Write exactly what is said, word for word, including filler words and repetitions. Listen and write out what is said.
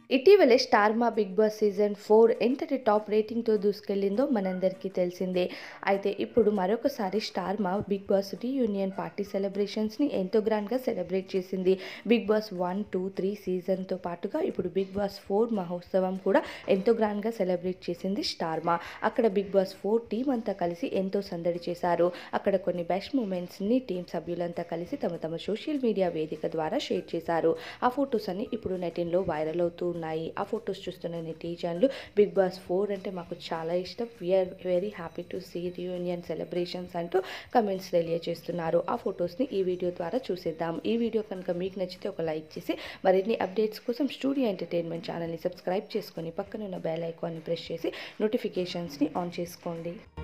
ఇటీవలే 'Star Maa Bigg Boss' season four ఎంతటి top రేటింగ్‌తో దూసుకెళ్లిందో మనందరికీ తెలిసిందే. అయితే ఇప్పుడు మరొకసారి 'Star Maa Bigg Boss' reunion party సెలబ్రేషన్స్‌ని ఎంతో గ్రాండ్‌గా సెలబ్రేట్ చేసింది. Bigg Boss one, two, three సీజన్‌తో పాటుగా ఇప్పుడు బిగ్ బాస్ ఫోర్ మహోత్సవం కూడా ఎంతో గ్రాండ్‌గా సెలబ్రేట్ చేసింది 'స్టార్ మా'. అక్కడ బిగ్ బాస్ ఫోర్ టీమ్ అంతా కలిసి ఎంతో సందడి చేశారు. అక్కడ కొన్ని బెస్ట్ మూమెంట్స్‌ని టీమ్ సభ్యులంతా కలిసి తమ తమ సోషల్ మీడియా వేదిక ద్వారా షేర్ చేశారు. ఆ ఫొటోస్ అన్ని ఇప్పుడు నెటింట్లో వైరల్ అవుతూ ఉన్నాయి. ఆ ఫొటోస్ చూస్తున్న నెటిజన్లు బిగ్ బాస్ ఫోర్ అంటే మాకు చాలా ఇష్టం, we are very happy to see reunion celebrations అంటూ కమెంట్స్ తెలియజేస్తున్నారు. ఆ ఫొటోస్ని ఈ వీడియో ద్వారా చూసేద్దాం. ఈ వీడియో కనుక మీకు నచ్చితే ఒక లైక్ చేసి మరిన్ని అప్డేట్స్ కోసం స్టూడియో ఎంటర్టైన్మెంట్ ఛానల్ని సబ్స్క్రైబ్ చేసుకొని పక్కనున్న బెల్ ఐకాన్ని ప్రెస్ చేసి నోటిఫికేషన్స్ని ఆన్ చేసుకోండి.